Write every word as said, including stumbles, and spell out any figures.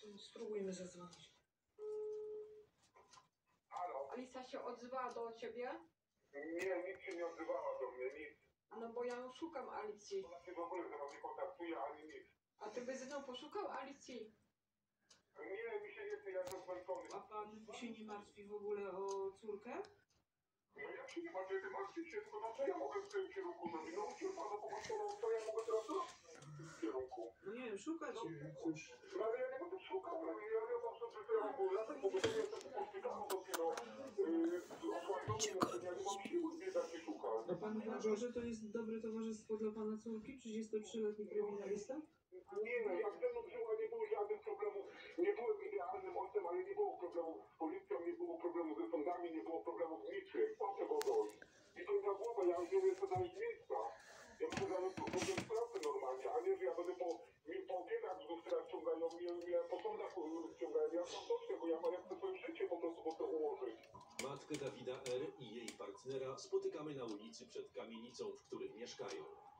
Spróbujmy zadzwonić. Halo? Alisa się odzwała do ciebie? Nie, nic się nie odzywała do mnie, nic. No bo ja ją szukam, Alicji. Ona się w ogóle ze mną nie kontaktuje, ani nic. A ty byś ze mną poszukał, Alicji? Nie, mi się nie chce, ja jestem zmęczony. A pan się nie martwi w ogóle o córkę? No jak się nie martwię, ty martwisz się, tylko no co ja mogę w tym kierunku zrobić? Nauczył pana po prostu, no co ja mogę teraz zrobić w tym kierunku? No nie wiem, szukać coś. No ale ja nie będę szukał, ale ja nie mam co, że ja mogę, ja tak mogę, że jestem po szpitalu dopiero. Yy, osłabiony, ja nie mam siły biegać i szukać. A pan uważa, że to jest dobre towarzystwo dla pana córki, trzydziestotrzyletni kryminalista? Nie, no jak ze mną żyła, nie było żadnych problemów. Nie byłem idealnym ojcem, ale nie było problemów z policją, nie było problemów ze sądami, nie było problemów z niczym. Po czego dojść? I to za głowę, ja już nie wiem, co znaleźć miejsca. Ja muszę znaleźć problem pracy normalnie, a nie, że ja będę po, mi po opiekach znów teraz ciągają, mnie, mnie po sądach ciągają. Ja mam dość tego, ja, ja chcę swoje życie po prostu po to ułożyć. Matkę Dawida R. i jej partnera spotykamy na ulicy przed kamienicą, w której mieszkają.